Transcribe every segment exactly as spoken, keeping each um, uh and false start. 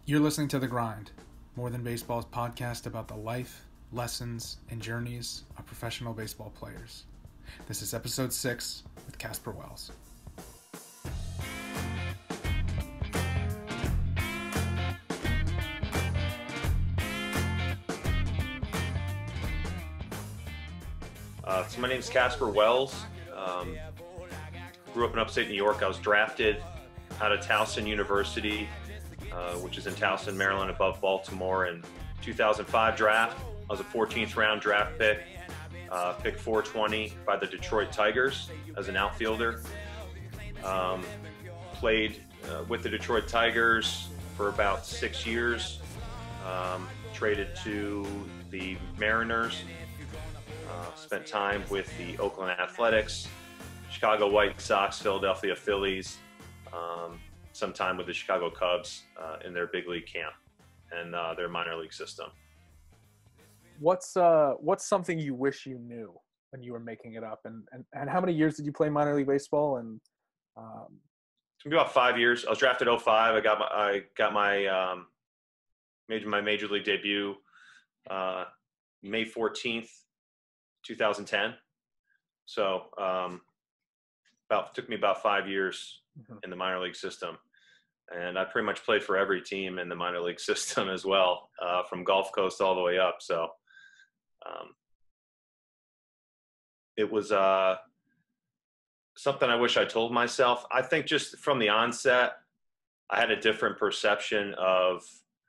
You're listening to The Grind, More Than Baseball's podcast about the life, lessons, and journeys of professional baseball players. This is episode six with Casper Wells. Uh, so my name is Casper Wells. Um, grew up in upstate New York. I was drafted out of Towson University, uh, which is in Towson, Maryland, above Baltimore, in two thousand five draft. I was a fourteenth round draft pick, uh, pick four twenty by the Detroit Tigers as an outfielder. Um, played uh, with the Detroit Tigers for about six years. Um, traded to the Mariners. Uh, spent time with the Oakland Athletics, Chicago White Sox, Philadelphia Phillies, um, some time with the Chicago Cubs uh, in their big league camp and uh, their minor league system. What's uh what's something you wish you knew when you were making it up? And and, and how many years did you play minor league baseball? And um... It's gonna be about five years. I was drafted oh five. I got my I got my um, made my major league debut uh, May fourteenth. two thousand ten. So um, about took me about five years mm-hmm. in the minor league system, and I pretty much played for every team in the minor league system as well, uh, from Gulf Coast all the way up. So um, it was uh, something I wish I told myself. I think just from the onset, I had a different perception of.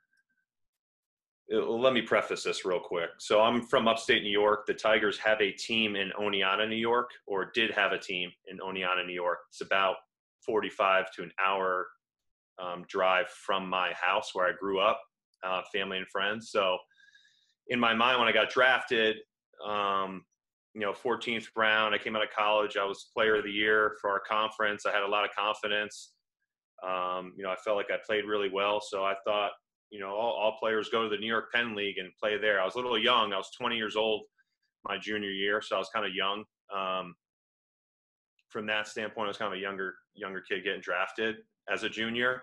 Let me preface this real quick. So I'm from upstate New York. The Tigers have a team in Oneonta, New York, or did have a team in Oneonta, New York. It's about forty-five to an hour um, drive from my house where I grew up, uh, family and friends. So in my mind, when I got drafted, um, you know, fourteenth round, I came out of college. I was player of the year for our conference. I had a lot of confidence. Um, you know, I felt like I played really well. So I thought, you know, all, all players go to the New York Penn League and play there. I was a little young. I was twenty years old my junior year, so I was kind of young. Um, from that standpoint, I was kind of a younger younger kid getting drafted as a junior.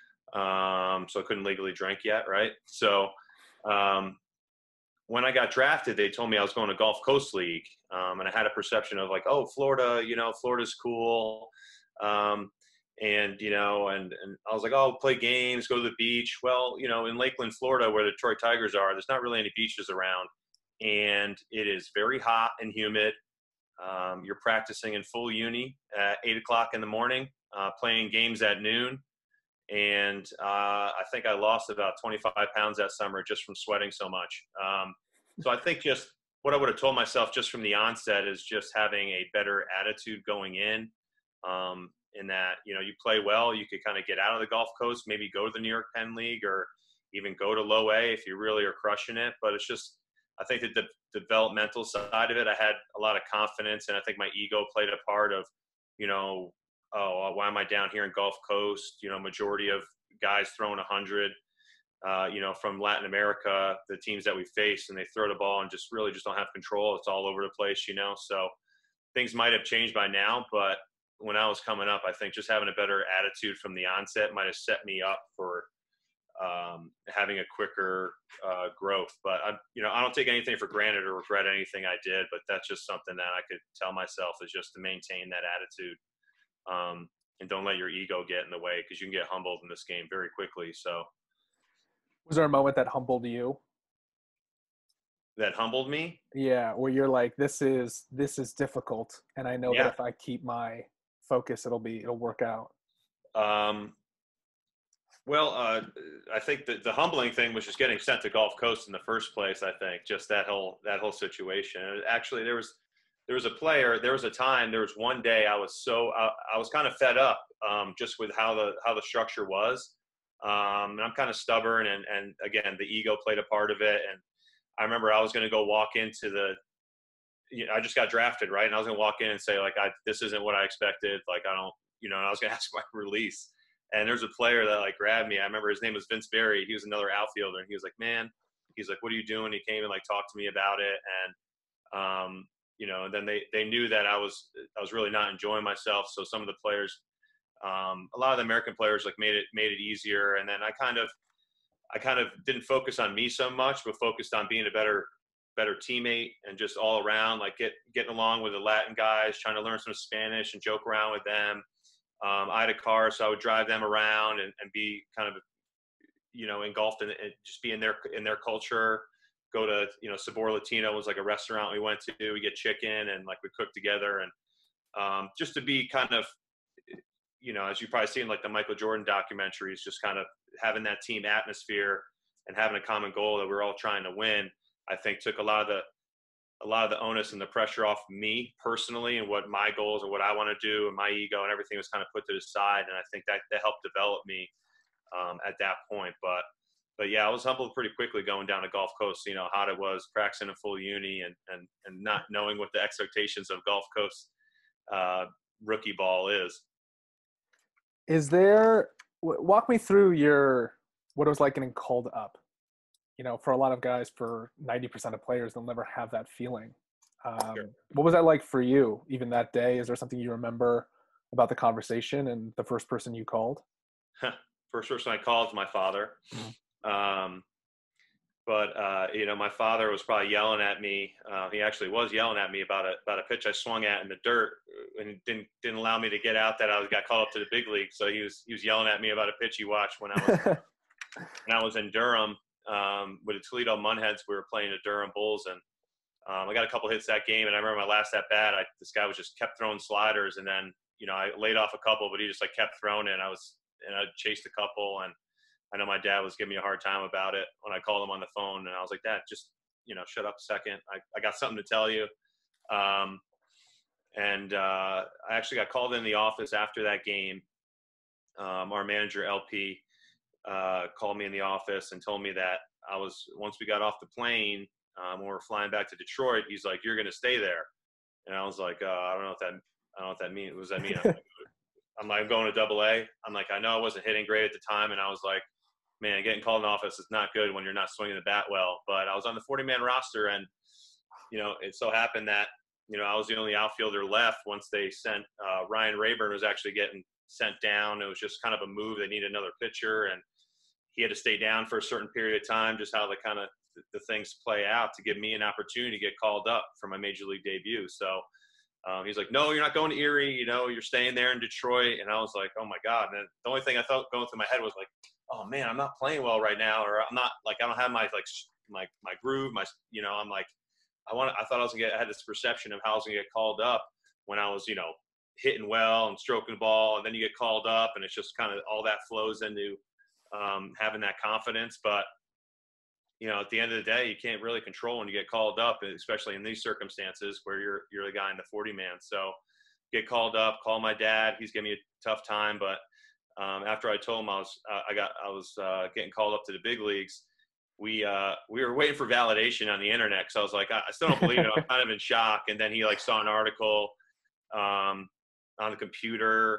Um, so I couldn't legally drink yet, right? So um, when I got drafted, they told me I was going to Gulf Coast League, um, and I had a perception of like, oh, Florida, you know, Florida's cool. Um, And, you know, and, and I was like, oh, play games, go to the beach. Well, you know, in Lakeland, Florida, where the Detroit Tigers are, there's not really any beaches around. And it is very hot and humid. Um, you're practicing in full uni at eight o'clock in the morning, uh, playing games at noon. And uh, I think I lost about twenty-five pounds that summer just from sweating so much. Um, so I think just what I would have told myself just from the onset is just having a better attitude going in. Um, in that, you know, you play well, you could kind of get out of the Gulf Coast, maybe go to the New York Penn League or even go to low A if you really are crushing it. But it's just, I think that the developmental side of it, I had a lot of confidence, and I think my ego played a part of, you know, oh, why am I down here in Gulf Coast? You know, majority of guys throwing one hundred, uh, you know, from Latin America, the teams that we face, and they throw the ball and just really just don't have control. It's all over the place, you know. So things might have changed by now, but when I was coming up, I think just having a better attitude from the onset might have set me up for um, having a quicker uh, growth. But I, you know, I don't take anything for granted or regret anything I did. But that's just something that I could tell myself is just to maintain that attitude, um, and don't let your ego get in the way, because you can get humbled in this game very quickly. So, was there a moment that humbled you? That humbled me? Yeah, where you're like, this is this is difficult, and I know yeah. that if I keep my focus, it'll be it'll work out. Um, well, uh, I think that the humbling thing was just getting sent to Gulf Coast in the first place. I think just that whole that whole situation. Actually, there was there was a player. There was a time. There was one day I was so I, I was kind of fed up um, just with how the how the structure was. Um, and I'm kind of stubborn, and and again, the ego played a part of it. And I remember I was going to go walk into the. You know, I just got drafted, right? And I was going to walk in and say, like, I, this isn't what I expected. Like, I don't, you know, and I was going to ask my release. And there's a player that, like, grabbed me. I remember his name was Vince Berry. He was another outfielder. And he was like, man, he's like, what are you doing? He came and, like, talked to me about it. And, um, you know, and then they, they knew that I was, I was really not enjoying myself. So some of the players, um, a lot of the American players, like, made it, made it easier. And then I kind of, I kind of didn't focus on me so much, but focused on being a better better teammate and just all around, like get getting along with the Latin guys, trying to learn some Spanish and joke around with them. Um, I had a car, so I would drive them around and, and be kind of, you know, engulfed in it, just be in their in their culture. Go to, you know, Sabor Latino was like a restaurant we went to. We get chicken and like we cook together, and um, just to be kind of, you know, as you probably seen like the Michael Jordan documentaries, just kind of having that team atmosphere and having a common goal that we're all trying to win. I think took a lot of the a lot of the onus and the pressure off me personally and what my goals and what I want to do, and my ego and everything was kind of put to the side. And I think that that helped develop me um, at that point. But but yeah, I was humbled pretty quickly going down to Gulf Coast. You know, how it was practicing in full uni and and and not knowing what the expectations of Gulf Coast uh, rookie ball is. Is there walk me through your what it was like getting called up? You know, for a lot of guys, for ninety percent of players, they'll never have that feeling. Um, Sure. what was that like for you, even that day? Is there something you remember about the conversation and the first person you called? First person I called is my father. Um, but, uh, you know, my father was probably yelling at me. Uh, he actually was yelling at me about a, about a pitch I swung at in the dirt and didn't, didn't allow me to get out that I was, got called up to the big league. So he was, he was yelling at me about a pitch he watched when I was, when I was in Durham. Um, with the Toledo Munheads, we were playing the Durham Bulls, and um, I got a couple hits that game. And I remember my last at bat, I, this guy was just kept throwing sliders, and then you know I laid off a couple, but he just like kept throwing it. And I was and I chased a couple, and I know my dad was giving me a hard time about it when I called him on the phone, and I was like, Dad, just you know, shut up a second. I, I got something to tell you. Um, and uh, I actually got called in the office after that game. Um, our manager L P. Uh, called me in the office and told me that I was, once we got off the plane, um, when we were flying back to Detroit, he's like, you're going to stay there. And I was like, uh, I don't know what that, I don't know what that means. What does that mean? I'm like, I'm like, I'm going to double A. I'm like, I know I wasn't hitting great at the time. And I was like, man, getting called in the office is not good when you're not swinging the bat well. But I was on the forty man roster, and, you know, it so happened that, you know, I was the only outfielder left once they sent, uh, Ryan Rayburn was actually getting sent down. It was just kind of a move. They needed another pitcher, and he had to stay down for a certain period of time, just how the kind of the things play out to give me an opportunity to get called up for my major league debut. So um, he's like, no, you're not going to Erie, you know, you're staying there in Detroit. And I was like, oh my God. And the only thing I felt going through my head was like, oh man, I'm not playing well right now. Or I'm not like, I don't have my, like my, my groove, my, you know, I'm like, I want I thought I was gonna get, I had this perception of how I was gonna get called up when I was, you know, hitting well and stroking the ball. And then you get called up, and it's just kind of all that flows into um, having that confidence. But, you know, at the end of the day, you can't really control when you get called up, especially in these circumstances where you're, you're the guy in the forty man. So get called up, call my dad. He's giving me a tough time. But um, after I told him I was, uh, I got, I was uh, getting called up to the big leagues, we, uh, we were waiting for validation on the internet. So I was like, I, I still don't believe it. I'm kind of in shock. And then he like saw an article um, on the computer,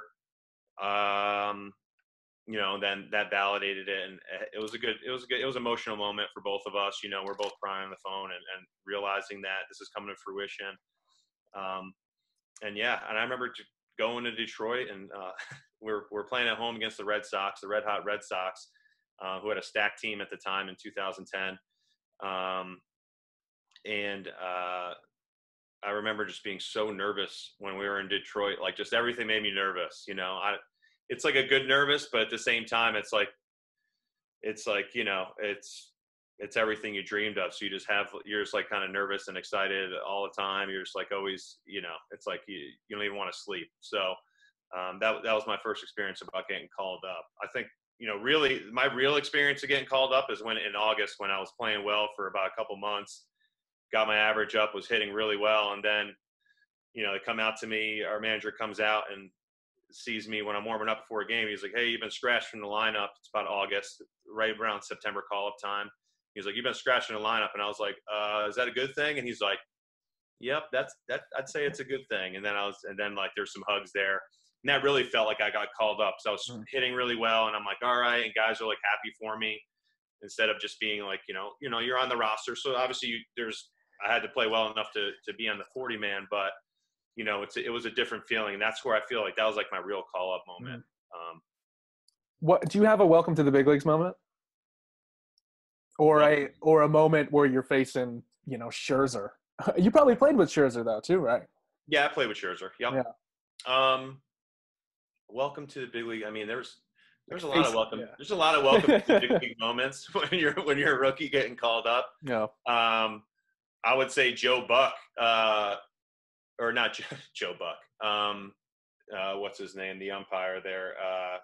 um, you know, then that validated it. And it was a good, it was a good, it was an emotional moment for both of us. You know, we're both crying on the phone and, and realizing that this is coming to fruition. Um, and yeah, and I remember going to Detroit, and uh, we're, we're playing at home against the Red Sox, the Red Hot Red Sox, uh, who had a stacked team at the time in two thousand ten. Um, and uh, I remember just being so nervous when we were in Detroit. Like, just everything made me nervous, you know. I, it's like a good nervous, but at the same time, it's like, it's like, you know, it's, it's everything you dreamed of. So you just have, you're just like kind of nervous and excited all the time. You're just like always, you know, it's like you, you don't even want to sleep. So um, that, that was my first experience about getting called up. I think, you know, really my real experience of getting called up is when in August, when I was playing well for about a couple months, got my average up, was hitting really well. And then, you know, they come out to me, our manager comes out and sees me when I'm warming up before a game. He's like, hey, you've been scratched from the lineup. It's about August, right around September call-up time. He's like, you've been scratched in the lineup. And I was like, uh, is that a good thing? And he's like, yep, that's, that, I'd say it's a good thing. And then I was, and then like, there's some hugs there. And that really felt like I got called up. So I was mm. hitting really well. And I'm like, all right. And guys are like happy for me instead of just being like, you know, you know, you're on the roster. So obviously you, there's, I had to play well enough to, to be on the forty man, but you know, it's, it was a different feeling. And that's where I feel like that was like my real call up moment. Mm. Um, what, do you have a welcome to the big leagues moment? or Welcome. a or a moment where you're facing, you know, Scherzer. You probably played with Scherzer though, too, right? Yeah, I played with Scherzer. Yep. Yeah. Um, welcome to the big league. I mean, there's Like there's a lot of face. welcome. There's a lot of welcome to the big Yeah. league moments when you're when you're a rookie getting called up. No. Um, I would say Joe Buck, uh, or not Joe, Joe Buck. Um, uh, what's his name? The umpire there. Uh,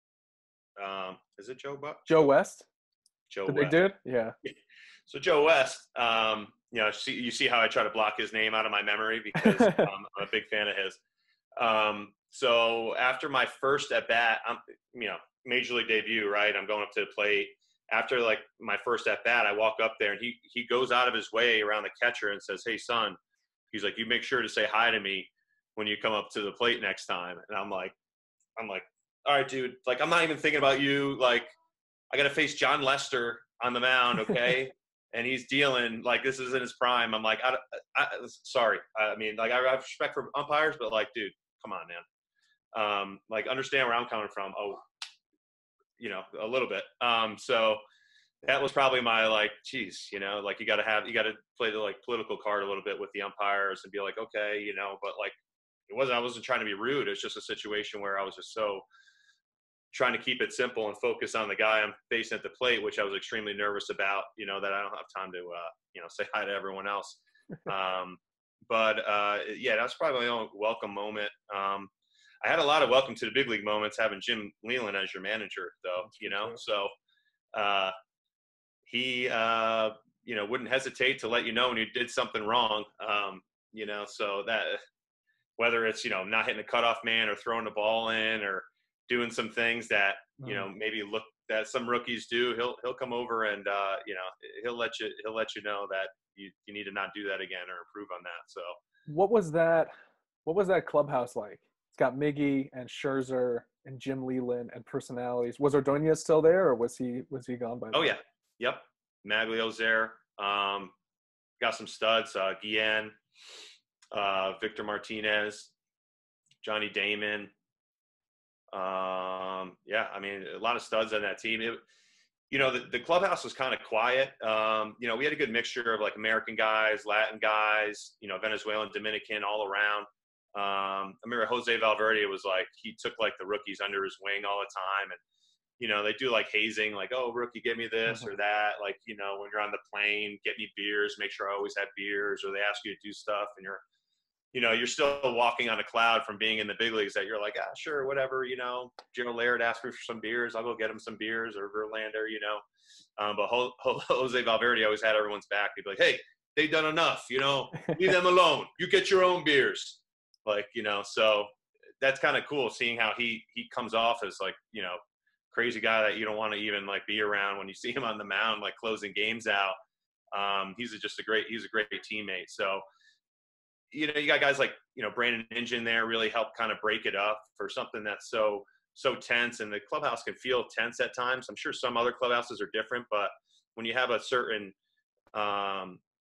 um, is it Joe Buck? Joe Joe West, Joe the big West. dude. Yeah. So Joe West, um, you know, see, you see how I try to block his name out of my memory because um, I'm a big fan of his. Um, so after my first at bat, I'm, you know, major league debut, right? I'm going up to the plate. After like my first at bat, I walk up there and he he goes out of his way around the catcher and says, "Hey, son," he's like, "you make sure to say hi to me when you come up to the plate next time." And I'm like, I'm like, "All right, dude. Like, I'm not even thinking about you. Like, I got to face John Lester on the mound, okay?" And he's dealing like this is in his prime. I'm like, I, I, sorry. I mean, like I have respect for umpires, but like, dude, come on, man. Um, like, understand where I'm coming from. Oh, you know, a little bit. Um, so that was probably my like, geez, you know, like you got to have, you got to play the like political card a little bit with the umpires and be like, okay, you know, but like it wasn't, I wasn't trying to be rude. It was just a situation where I was just so trying to keep it simple and focus on the guy I'm facing at the plate, which I was extremely nervous about, you know, that I don't have time to, uh, you know, say hi to everyone else. Um, but uh, yeah, that's probably my own welcome moment. Um, I had a lot of welcome to the big league moments having Jim Leland as your manager, though, That's you good know, too. so uh, he, uh, you know, wouldn't hesitate to let you know when you did something wrong, um, you know, so that whether it's, you know, not hitting a cutoff man or throwing the ball in or doing some things that, you Mm. know, maybe look that some rookies do, he'll, he'll come over and, uh, you know, he'll let you, he'll let you know that you, you need to not do that again or improve on that. So, What was that? What was that clubhouse like? It's got Miggy and Scherzer and Jim Leland and personalities. Was Ordonez still there, or was he was he gone by oh then? yeah. Yep. Maglio's there. Um, got some studs, uh, Guillen, uh, Victor Martinez, Johnny Damon. Um, yeah, I mean, a lot of studs on that team. It, you know, the, the clubhouse was kind of quiet. Um, you know, we had a good mixture of like American guys, Latin guys, you know, Venezuelan, Dominican, all around. Um, I remember Jose Valverde was like, he took like the rookies under his wing all the time. And, you know, they do like hazing, like, oh, rookie, give me this or Mhm. that. Like, you know, when you're on the plane, get me beers, make sure I always have beers, or they ask you to do stuff and you're, you know, you're still walking on a cloud from being in the big leagues that you're like, ah, sure, whatever, you know, Joe Laird asked me for some beers. I'll go get him some beers, or Verlander, you know. Um, but Ho- Ho- Jose Valverde always had everyone's back. He'd be like, hey, they've done enough, you know, leave them alone. You get your own beers. Like, you know, so that's kind of cool seeing how he, he comes off as like, you know, crazy guy that you don't want to even like be around when you see him on the mound, like closing games out. Um, he's a, just a great, he's a great teammate. So, you know, you got guys like, you know, Brandon Inge there really help kind of break it up for something that's so, so tense. And the clubhouse can feel tense at times. I'm sure some other clubhouses are different, but when you have a certain, um,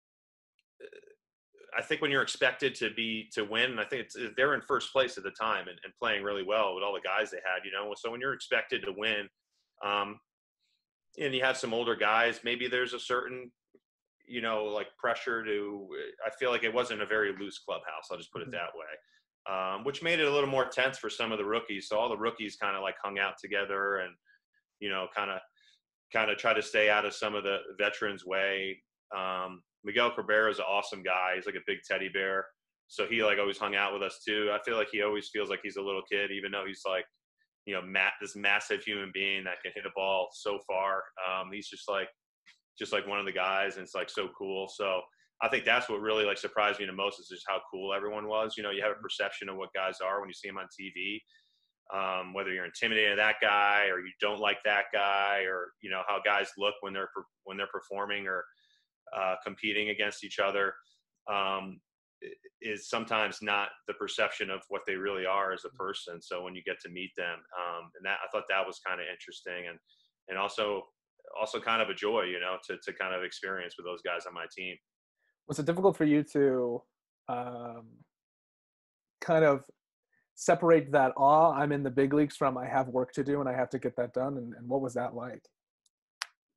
I think when you're expected to be, to win, I think it's, they're in first place at the time and, and playing really well with all the guys they had, you know? So when you're expected to win, um, and you have some older guys, maybe there's a certain, you know, like pressure to, I feel like it wasn't a very loose clubhouse. I'll just put it Mhm. that way, um, which made it a little more tense for some of the rookies. So all the rookies kind of like hung out together and, you know, kind of, kind of try to stay out of some of the veterans' way. Um, Miguel Cabrera is an awesome guy. He's like a big teddy bear. So he like always hung out with us too. I feel like he always feels like he's a little kid, even though he's like, you know, Matt, this massive human being that can hit a ball so far. Um, he's just like, just like one of the guys, and it's like so cool. So I think that's what really like surprised me the most is just how cool everyone was. You know, you have a perception of what guys are when you see them on T V, um, whether you're intimidated of that guy or you don't like that guy, or you know how guys look when they're when they're performing or uh, competing against each other. Um, is sometimes not the perception of what they really are as a person. So when you get to meet them, um, and that I thought that was kind of interesting, and and also also kind of a joy, you know, to to kind of experience with those guys on my team. Was it difficult for you to um, kind of separate that awe I'm in the big leagues from I have work to do and I have to get that done? And, and what was that like?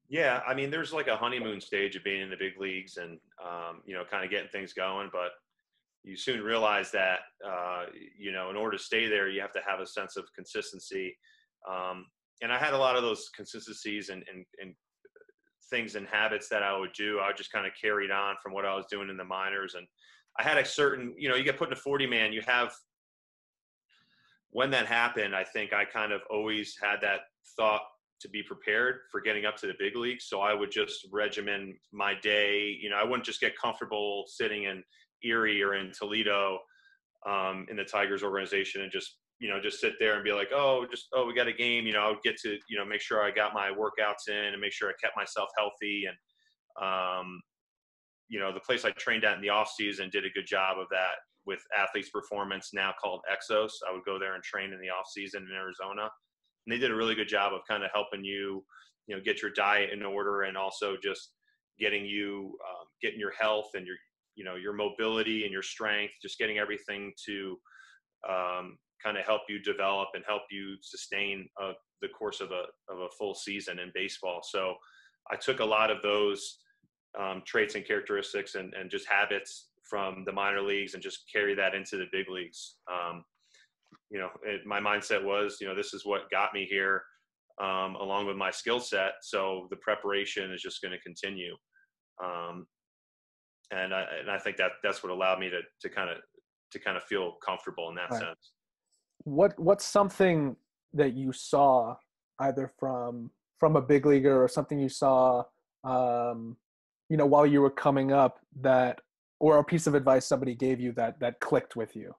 Yeah, I mean, there's like a honeymoon stage of being in the big leagues and, um, you know, kind of getting things going. But you soon realize that, uh, you know, in order to stay there, you have to have a sense of consistency. Um, and I had a lot of those consistencies and, and, and things and habits that I would do. I just kind of carried on from what I was doing in the minors. And I had a certain, you know, you get put in a forty man, you have, when that happened, I think I kind of always had that thought to be prepared for getting up to the big leagues. So I would just regimen my day. You know, I wouldn't just get comfortable sitting in Erie or in Toledo um, in the Tigers organization and just, you know, just sit there and be like, oh, just, oh, we got a game. You know, I would get to, you know, make sure I got my workouts in and make sure I kept myself healthy. And, um, you know, the place I trained at in the off season did a good job of that with Athletes Performance, now called Exos. I would go there and train in the off season in Arizona, and they did a really good job of kind of helping you, you know, get your diet in order, and also just getting you, um, getting your health and your, you know, your mobility and your strength, just getting everything to um, kind of help you develop and help you sustain uh, the course of a of a full season in baseball. So I took a lot of those um, traits and characteristics and, and just habits from the minor leagues and just carry that into the big leagues. Um, you know, it, my mindset was, you know, this is what got me here, um, along with my skill set. So the preparation is just going to continue. Um, and I, and I think that that's what allowed me to, to kind of, to kind of feel comfortable in that Right. sense. What what's something that you saw either from from a big leaguer or something you saw, um, you know, while you were coming up, that, or a piece of advice somebody gave you that that clicked with you?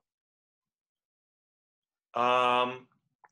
Um,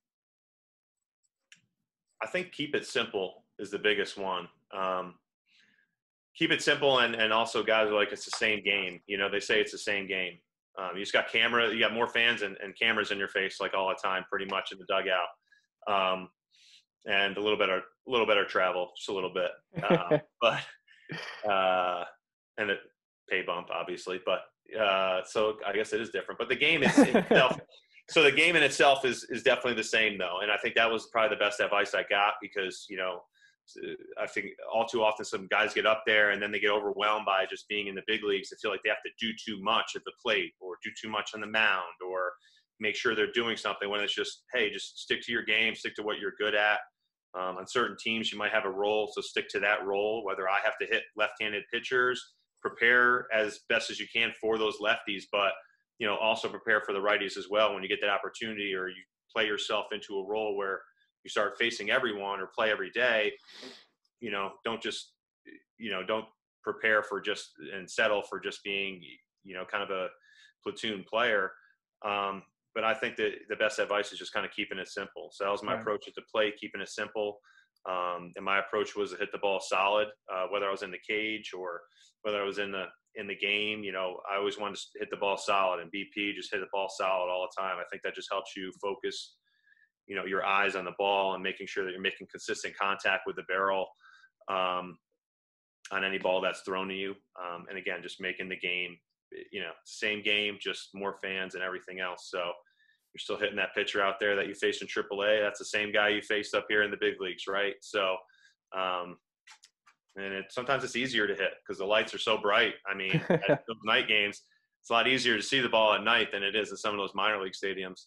I think keep it simple is the biggest one. Um, keep it simple, and and also guys are like, it's the same game. You know, they say it's the same game. Um, you just got camera, you got more fans and, and cameras in your face like all the time, pretty much in the dugout, um, and a little better, a little better travel, just a little bit, um, but uh, and a pay bump obviously, but uh, so I guess it is different. But the game is in itself. So the game in itself is is definitely the same though, and I think that was probably the best advice I got, because you know, I think all too often some guys get up there and then they get overwhelmed by just being in the big leagues. They feel like they have to do too much at the plate or do too much on the mound or make sure they're doing something, when it's just, hey, just stick to your game, stick to what you're good at. Um, on certain teams, you might have a role, so stick to that role. Whether I have to hit left-handed pitchers, prepare as best as you can for those lefties, but you know, also prepare for the righties as well when you get that opportunity, or you play yourself into a role where you start facing everyone or play every day. You know, don't just, you know, don't prepare for just and settle for just being, you know, kind of a platoon player. Um, but I think that the best advice is just kind of keeping it simple. So that was my Right. approach at the plate, keeping it simple. Um, and my approach was to hit the ball solid, uh, whether I was in the cage or whether I was in the in the game. You know, I always wanted to hit the ball solid, and B P just hit the ball solid all the time. I think that just helps you focus, you know, your eyes on the ball and making sure that you're making consistent contact with the barrel um, on any ball that's thrown to you. Um, and again, just making the game, you know, same game, just more fans and everything else. So you're still hitting that pitcher out there that you faced in triple A. That's the same guy you faced up here in the big leagues, right? So, um, and it, sometimes it's easier to hit because the lights are so bright. I mean, at those night games, it's a lot easier to see the ball at night than it is in some of those minor league stadiums.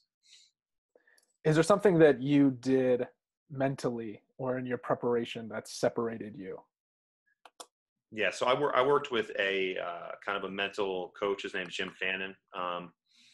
Is there something that you did mentally or in your preparation that separated you? Yeah, so I, wor- I worked with a uh, kind of a mental coach. His name is Jim Fannin. Um,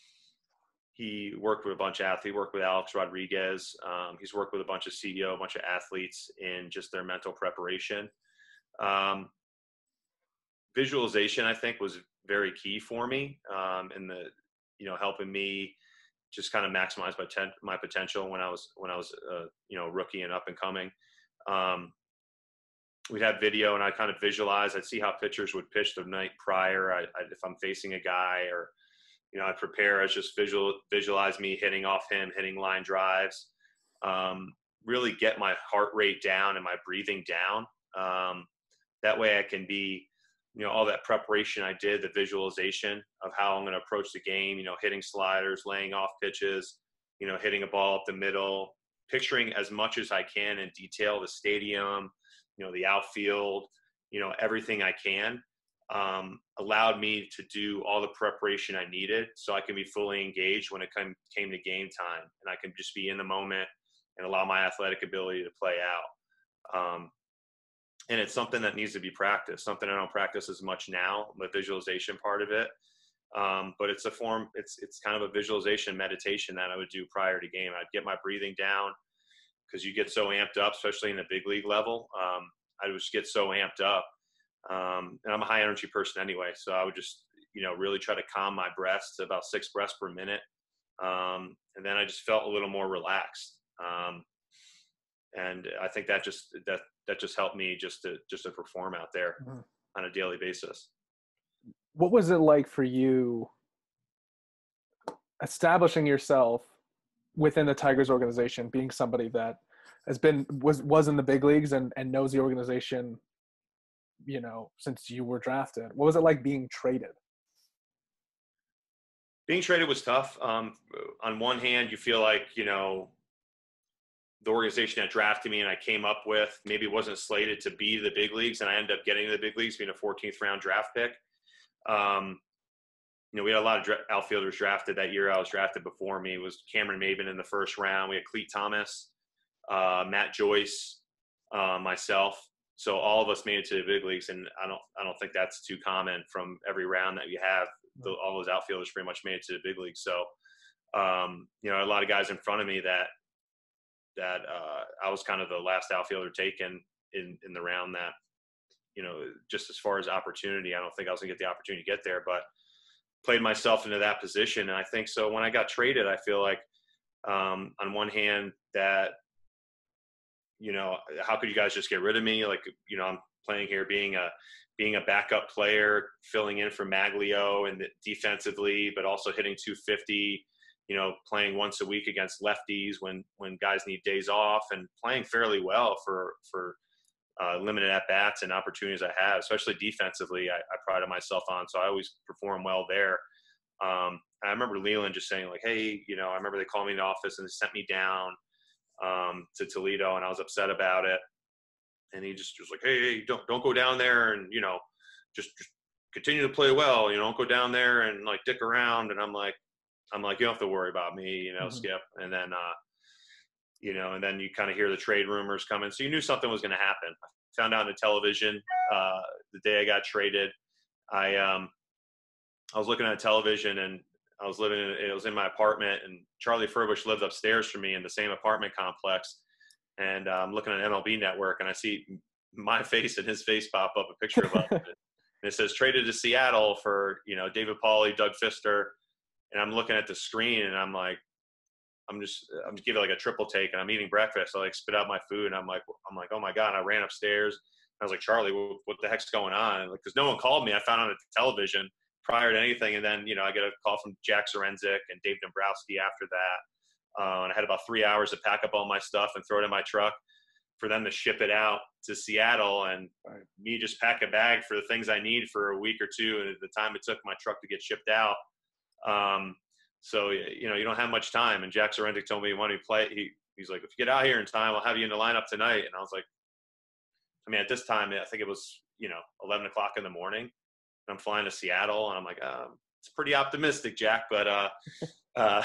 he worked with a bunch of athletes. He worked with Alex Rodriguez. Um, he's worked with a bunch of C E O, a bunch of athletes in just their mental preparation. Um, visualization, I think, was very key for me um, in the, you know, helping me just kind of maximize my ten- my potential when I was when I was uh, you know, rookie and up and coming. Um, we'd have video and I kind of visualize. I'd see how pitchers would pitch the night prior. I, I, if I'm facing a guy, or you know, I'd prepare. I just visual visualize me hitting off him, hitting line drives. Um, really get my heart rate down and my breathing down. Um, that way I can be, you know, all that preparation I did, the visualization of how I'm going to approach the game, you know, hitting sliders, laying off pitches, you know, hitting a ball up the middle, picturing as much as I can in detail the stadium, you know, the outfield, you know, everything I can, um, allowed me to do all the preparation I needed so I can be fully engaged when it came, came to game time, and I can just be in the moment and allow my athletic ability to play out. Um, and it's something that needs to be practiced, something I don't practice as much now, the visualization part of it. Um, but it's a form, it's, it's kind of a visualization meditation that I would do prior to game. I'd get my breathing down, because you get so amped up, especially in the big league level. Um, I would just get so amped up. Um, and I'm a high energy person anyway. So I would just, you know, really try to calm my breaths to about six breaths per minute. Um, and then I just felt a little more relaxed. Um, and I think that just, that, that just helped me just to, just to perform out there Mhm. on a daily basis. What was it like for you establishing yourself within the Tigers organization, being somebody that has been was was in the big leagues and, and knows the organization, you know, since you were drafted? What was it like being traded? Being traded was tough. Um, on one hand, you feel like, you know, the organization that drafted me and I came up with maybe wasn't slated to be the big leagues, and I ended up getting to the big leagues, being a fourteenth round draft pick. Um, you know, we had a lot of dra- outfielders drafted that year. I was drafted before me. It was Cameron Maben in the first round. We had Cleet Thomas, uh, Matt Joyce, uh, myself. So all of us made it to the big leagues, and I don't, I don't think that's too common from every round that you have. The, all those outfielders pretty much made it to the big leagues. So, um, you know, a lot of guys in front of me that that uh, I was kind of the last outfielder taken in in the round that, you know, just as far as opportunity, I don't think I was gonna get the opportunity to get there, but played myself into that position. And I think so when I got traded, I feel like, um, on one hand that, you know, how could you guys just get rid of me? Like, you know, I'm playing here being a, being a backup player, filling in for Maglio and defensively, but also hitting two fifty, you know, playing once a week against lefties when, when guys need days off, and playing fairly well for, for, uh, limited at bats and opportunities I have, especially defensively. I, I prided myself on, so I always perform well there. Um, I remember Leland just saying like, hey, you know, I remember they called me in the office and they sent me down, um, to Toledo, and I was upset about it. And he just was like, hey, hey, don't, don't go down there, and, you know, just, just continue to play well. You know, don't go down there and like dick around. And I'm like, I'm like, you don't have to worry about me, you know, Mm-hmm. Skip. And then, uh, you know, and then you kind of hear the trade rumors coming. So you knew something was going to happen. I found out on the television, uh, the day I got traded. I, um, I was looking at television, and I was living in, it was in my apartment, and Charlie Furbush lived upstairs from me in the same apartment complex. And uh, I'm looking at M L B Network, and I see my face and his face pop up, a picture of us. And it says traded to Seattle for, you know, David Pauly, Doug Fister. And I'm looking at the screen, and I'm like, I'm just, I'm just giving like a triple take, and I'm eating breakfast. I like spit out my food, and I'm like, I'm like, oh my God. And I ran upstairs. I was like, Charlie, what, what the heck's going on? Like, cause no one called me. I found on the television prior to anything. And then, you know, I get a call from Jack Zarenzik and Dave Dombrowski after that. Uh, and I had about three hours to pack up all my stuff and throw it in my truck for them to ship it out to Seattle, and Right. me just pack a bag for the things I need for a week or two. And at the time it took my truck to get shipped out. Um, so, you know, you don't have much time. And Jack Zarenzik told me, why don't you play? He, he's like, if you get out here in time, I'll have you in the lineup tonight. And I was like, I mean, at this time, I think it was, you know, eleven o'clock in the morning, and I'm flying to Seattle, and I'm like, um, it's pretty optimistic, Jack, but, uh, uh,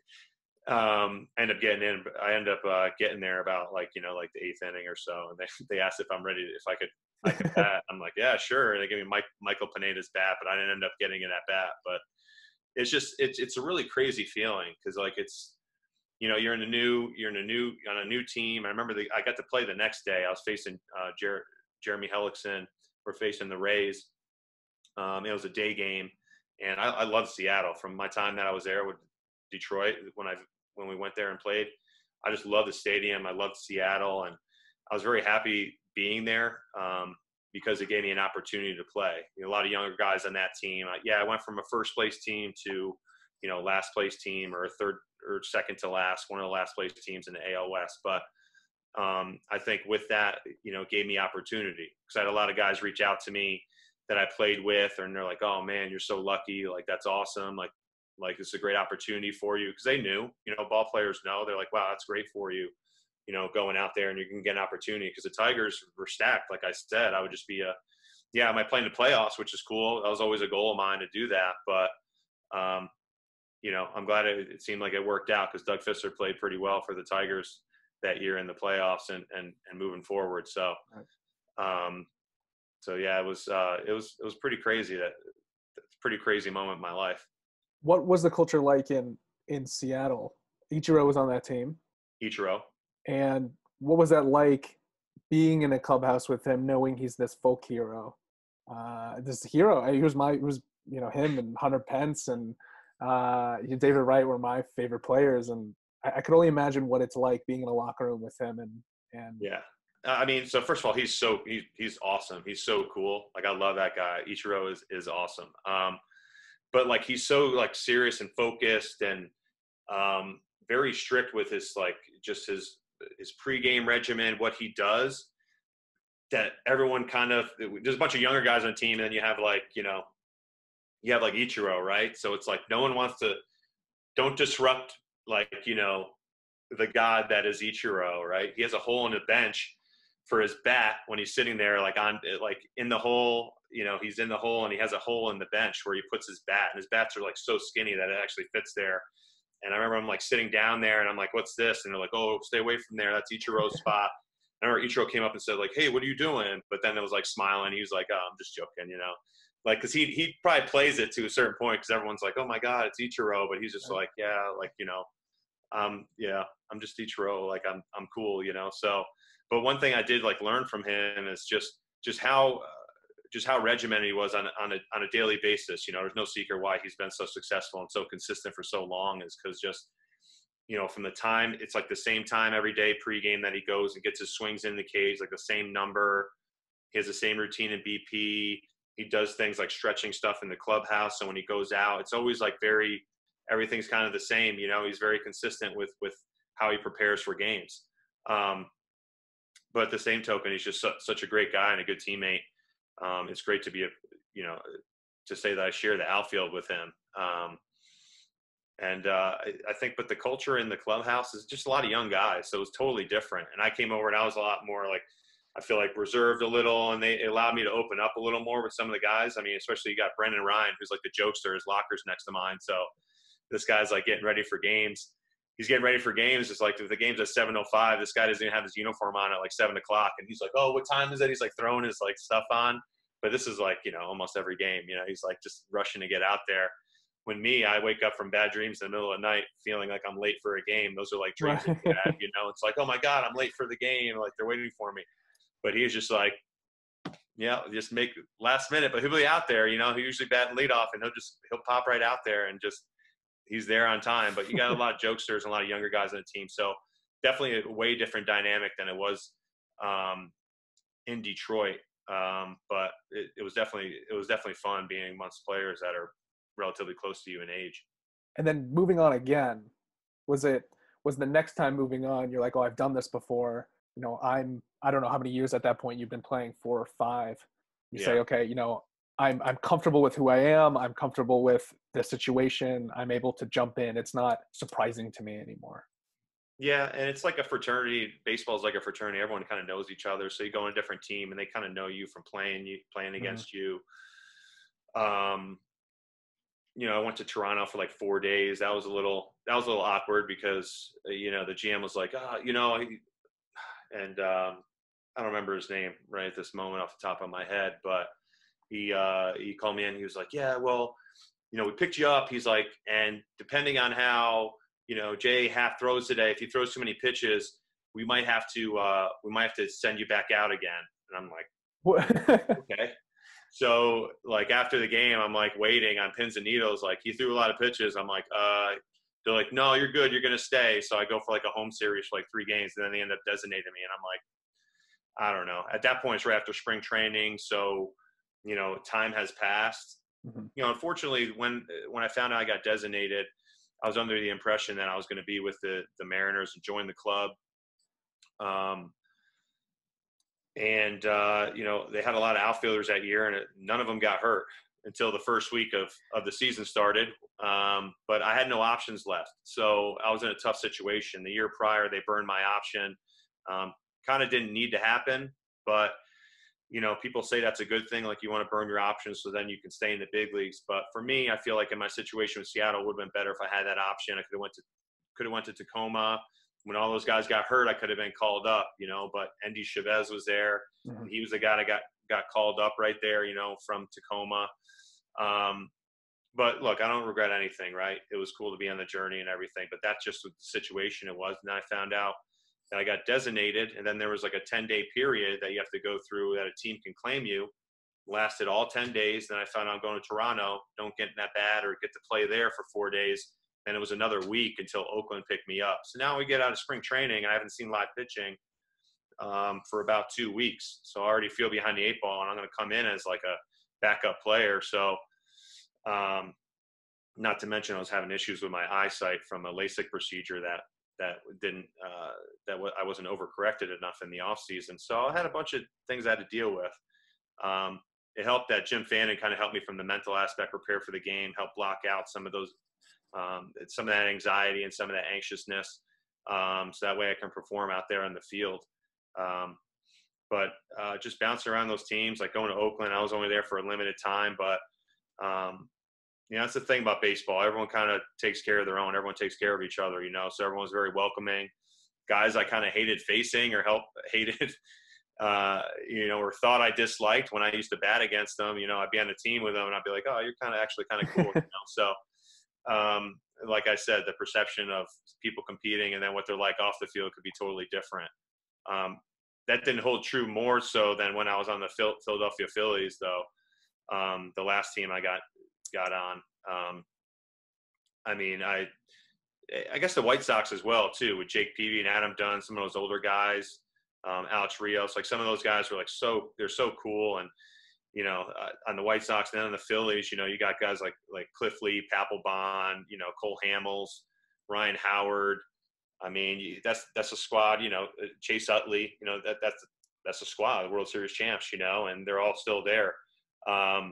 um, I end up getting in, I end up, uh, getting there about like, you know, like the eighth inning or so. And they, they asked if I'm ready, to, if I could, I could bat. I'm like, yeah, sure. And they gave me Mike, Michael Pineda's bat, but I didn't end up getting it at bat. But it's just, it's, it's a really crazy feeling. Cause like, it's, you know, you're in a new, you're in a new, on a new team. I remember the, I got to play the next day. I was facing, uh, Jer- Jeremy Hellickson. We're facing the Rays. Um, it was a day game, and I, I love Seattle from my time that I was there with Detroit when I, when we went there and played. I just love the stadium. I loved Seattle, and I was very happy being there, um, because it gave me an opportunity to play. You know, a lot of younger guys on that team. I, yeah, I went from a first place team to, you know, last place team, or a third or second to last, one of the last place teams in the A L West. But um, I think with that, you know, it gave me opportunity, because I had a lot of guys reach out to me that I played with, and they're like, oh man, you're so lucky. Like, that's awesome. Like, like it's a great opportunity for you. Cause they knew, you know, ball players know, they're like, wow, that's great for you. you know, going out there and you can get an opportunity, because the Tigers were stacked. Like I said, I would just be a, yeah, I might play in the playoffs, which is cool. That was always a goal of mine to do that. But, um, you know, I'm glad it, it seemed like it worked out, because Doug Fister played pretty well for the Tigers that year in the playoffs and, and, and moving forward. So, um, so yeah, it was, uh, it was, it was pretty crazy. That it's a pretty crazy moment in my life. What was the culture like in, in Seattle? Ichiro was on that team. Ichiro. And what was that like being in a clubhouse with him, knowing he's this folk hero? Uh, this hero, he was my, it was, you know, him and Hunter Pence and uh, David Wright were my favorite players. And I, I could only imagine what it's like being in a locker room with him. And, and yeah. I mean, so first of all, he's so, he, he's awesome. He's so cool. Like, I love that guy. Ichiro is, is awesome. Um, but like, he's so like serious and focused and um, very strict with his, like, just his, his pregame regimen, what he does, that everyone kind of, there's a bunch of younger guys on the team, and then you have like, you know, you have like Ichiro, right? So it's like, no one wants to, don't disrupt, like, you know, the god that is Ichiro, right? He has a hole in the bench for his bat when he's sitting there, like on, like in the hole, you know, he's in the hole and he has a hole in the bench where he puts his bat, and his bats are like so skinny that it actually fits there. And I remember I'm like sitting down there and I'm like, what's this? And they're like, oh, stay away from there. That's Ichiro's spot. I remember Ichiro came up and said like, hey, what are you doing? But then it was like smiling. He was like, oh, I'm just joking, you know, like, cause he, he probably plays it to a certain point, cause everyone's like, oh my God, it's Ichiro. But he's just like, yeah, like, you know, um, yeah, I'm just Ichiro. Like I'm, I'm cool, you know? So, but one thing I did like learn from him is just, just how, uh, just how regimented he was on, on a, on a daily basis. You know, there's no secret why he's been so successful and so consistent for so long, is because just, you know, from the time, it's like the same time every day pregame that he goes and gets his swings in the cage, like the same number. He has the same routine in B P. He does things like stretching stuff in the clubhouse. So when he goes out, it's always like very, everything's kind of the same. You know, he's very consistent with, with how he prepares for games. Um, but at the same token, he's just su- such a great guy and a good teammate. Um, it's great to be, a, you know, to say that I share the outfield with him. Um, and uh, I, I think, but the culture in the clubhouse is just a lot of young guys. So it was totally different. And I came over and I was a lot more like, I feel like reserved a little, and they allowed me to open up a little more with some of the guys. I mean, especially you got Brendan Ryan, who's like the jokester. His locker's next to mine. So this guy's like getting ready for games. He's getting ready for games. It's like, if the game's at seven oh five, this guy doesn't even have his uniform on at like seven o'clock. And he's like, oh, what time is it? He's like throwing his like stuff on. But this is like, you know, almost every game, you know, he's like just rushing to get out there. When me, I wake up from bad dreams in the middle of the night feeling like I'm late for a game. Those are like dreams that you had, you know. It's like, oh my God, I'm late for the game. Like they're waiting for me. But he's just like, yeah, just make last minute. But he'll be out there, you know. He usually bat and lead off, and he'll just he'll pop right out there and just he's there on time. But you got a lot of jokesters and a lot of younger guys on the team, so definitely a way different dynamic than it was um, in Detroit. Um, but it, it was definitely it was definitely fun being amongst players that are relatively close to you in age. And then moving on again, was it was the next time moving on, you're like, oh, I've done this before. You know, I'm I don't know how many years at that point you've been playing, four or five. You Yeah. say, okay, you know, I'm I'm comfortable with who I am. I'm comfortable with the situation. I'm able to jump in. It's not surprising to me anymore. Yeah, and it's like a fraternity. Baseball is like a fraternity. Everyone kind of knows each other. So you go on a different team, and they kind of know you from playing you playing against Mm-hmm. you. Um, you know, I went to Toronto for like four days. That was a little that was a little awkward because uh, you know the G M was like, ah, oh, you know, he, and um, I don't remember his name right at this moment off the top of my head, but he uh, he called me in. He was like, yeah, well, you know, we picked you up. He's like, and depending on how you know, Jay half throws today, if he throws too many pitches, we might have to, uh, we might have to send you back out again. And I'm like, okay. So like after the game, I'm like waiting on pins and needles. Like he threw a lot of pitches. I'm like, uh, they're like, no, you're good. You're going to stay. So I go for like a home series for like three games. And then they end up designating me. And I'm like, I don't know. At that point, it's right after spring training. So, you know, time has passed. Mm-hmm. You know, unfortunately, when, when I found out I got designated, I was under the impression that I was going to be with the, the Mariners and join the club. Um, and, uh, you know, they had a lot of outfielders that year, and it, none of them got hurt until the first week of, of the season started. Um, but I had no options left. So I was in a tough situation. The year prior, they burned my option. Um, kind of didn't need to happen, but you know, people say that's a good thing. Like you want to burn your options so then you can stay in the big leagues. But for me, I feel like in my situation with Seattle, it would have been better if I had that option. I could have went to could have went to Tacoma. When all those guys got hurt, I could have been called up, you know. But Andy Chavez was there, Mm-hmm. and he was the guy that got got called up right there, you know, from Tacoma. Um, but look, I don't regret anything, right? It was cool to be on the journey and everything, but that's just what the situation it was. And I found out that I got designated, and then there was like a ten-day period that you have to go through that a team can claim you. Lasted all ten days. Then I found out I'm going to Toronto, don't get that bad or get to play there for four days. Then it was another week until Oakland picked me up. So now we get out of spring training, and I haven't seen live pitching um, for about two weeks. So I already feel behind the eight ball, and I'm going to come in as like a backup player. So um, not to mention I was having issues with my eyesight from a LASIK procedure that that didn't uh, that w- I wasn't overcorrected enough in the off season. So I had a bunch of things I had to deal with. Um, it helped that Jim Fannin kind of helped me from the mental aspect, prepare for the game, help block out some of those, um, some of that anxiety and some of that anxiousness. Um, so that way I can perform out there on the field. Um, but uh, just bouncing around those teams, like going to Oakland, I was only there for a limited time, but um, you know, that's the thing about baseball. Everyone kind of takes care of their own. Everyone takes care of each other, you know, so everyone's very welcoming. Guys I kind of hated facing or help hated, uh, you know, or thought I disliked when I used to bat against them, you know, I'd be on the team with them and I'd be like, oh, you're kind of actually kind of cool, you know? So, um, like I said, the perception of people competing and then what they're like off the field could be totally different. Um, that didn't hold true more so than when I was on the Phil- Philadelphia Phillies, though. Um, the last team I got got on. Um, I mean, I I guess the White Sox as well too, with Jake Peavy and Adam Dunn, some of those older guys, um, Alex Rios, like some of those guys were like so they're so cool. And you know, uh, on the White Sox, then on the Phillies, you know, you got guys like like Cliff Lee, Papelbon, you know, Cole Hamels, Ryan Howard. I mean, you, that's that's a squad. You know, uh, Chase Utley. You know, that that's that's a squad, the World Series champs. You know, and they're all still there. Um,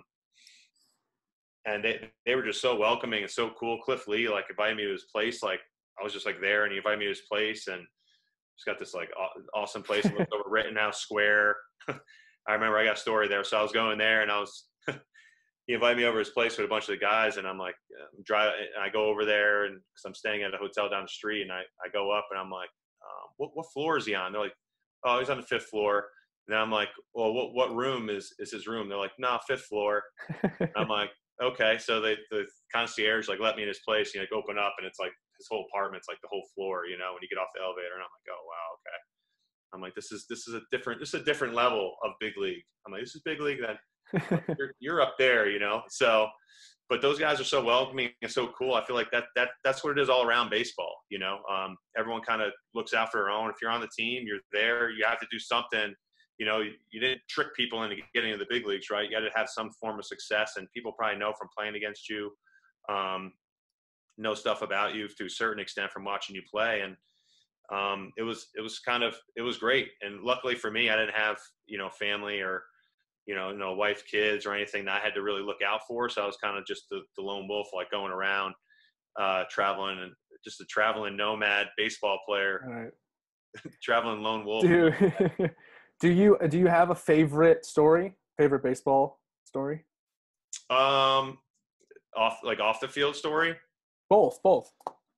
and they they were just so welcoming and so cool. Cliff Lee like invited me to his place. Like I was just like there, and he invited me to his place, and he's got this like awesome place. It looked over Rittenhouse Square. I remember I got a story there, so I was going there, and I was he invited me over his place with a bunch of the guys, and I'm like I'm driving, and I go over there, and because I'm staying at a hotel down the street, and I I go up, and I'm like, um, what what floor is he on? They're like, oh, he's on the fifth floor. And I'm like, well, what what room is is his room? They're like, no, nah, fifth floor. I'm like, okay. So they, the concierge like let me in his place, you know, like open up and it's like his whole apartment's like the whole floor, you know, when you get off the elevator. And I'm like, oh wow, okay. I'm like, this is this is a different this is a different level of big league. I'm like, this is big league. Then you're, you're up there, you know. So, but those guys are so welcoming and so cool. I feel like that that that's what it is all around baseball. You know, um, everyone kind of looks out for their own. If you're on the team, you're there. You have to do something. You know, you didn't trick people into getting into the big leagues, right? You got to have some form of success, and people probably know from playing against you, um, know stuff about you to a certain extent from watching you play. And um, it was it was kind of it was great. And luckily for me, I didn't have you know family or you know no wife, kids, or anything that I had to really look out for. So I was kind of just the, the lone wolf, like going around, uh, traveling, and just a traveling nomad baseball player, Right. traveling lone wolf. Do do you do you have a favorite story? Favorite baseball story? Um, off like off the field story. Both, both.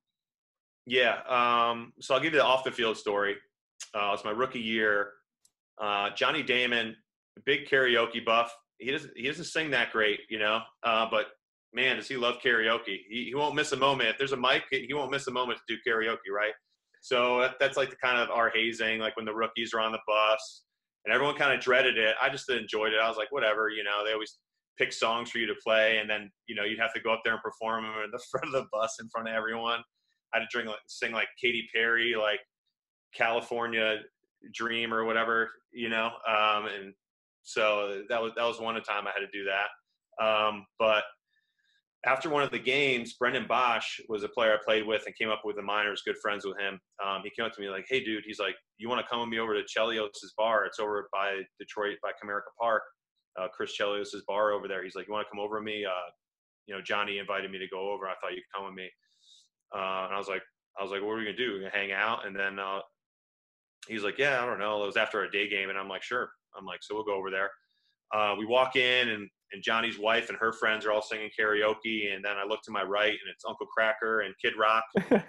Yeah. Um, so I'll give you the off the field story. Uh, it's my rookie year. Uh, Johnny Damon, big karaoke buff. He doesn't he doesn't sing that great, you know. Uh, but man, does he love karaoke? He, he won't miss a moment. If there's a mic, he won't miss a moment to do karaoke, right? So that, that's like the kind of our hazing, like when the rookies are on the bus, and everyone kind of dreaded it. I just enjoyed it. I was like, whatever, you know. They always pick songs for you to play, and then you know you'd have to go up there and perform them in the front of the bus in front of everyone. I had to drink, like, sing like Katy Perry, like California Dream or whatever, you know. Um, and so that was that was one time I had to do that. Um, but after one of the games, Brendan Bosch was a player I played with and came up with the minors, good friends with him. Um, he came up to me like, hey, dude, he's like, you want to come with me over to Chelios's bar? It's over by Detroit, by Comerica Park. Uh, Chris Chelios's bar over there. He's like, you want to come over with me? Uh, you know, Johnny invited me to go over. I thought you could come with me. Uh, and I was like, I was like, what are we gonna do? We're gonna hang out. And then uh, He's like, yeah, I don't know. It was after a day game. And I'm like, sure. I'm like, so we'll go over there. Uh, we walk in, and, and Johnny's wife and her friends are all singing karaoke. And then I look to my right, and it's Uncle Cracker and Kid Rock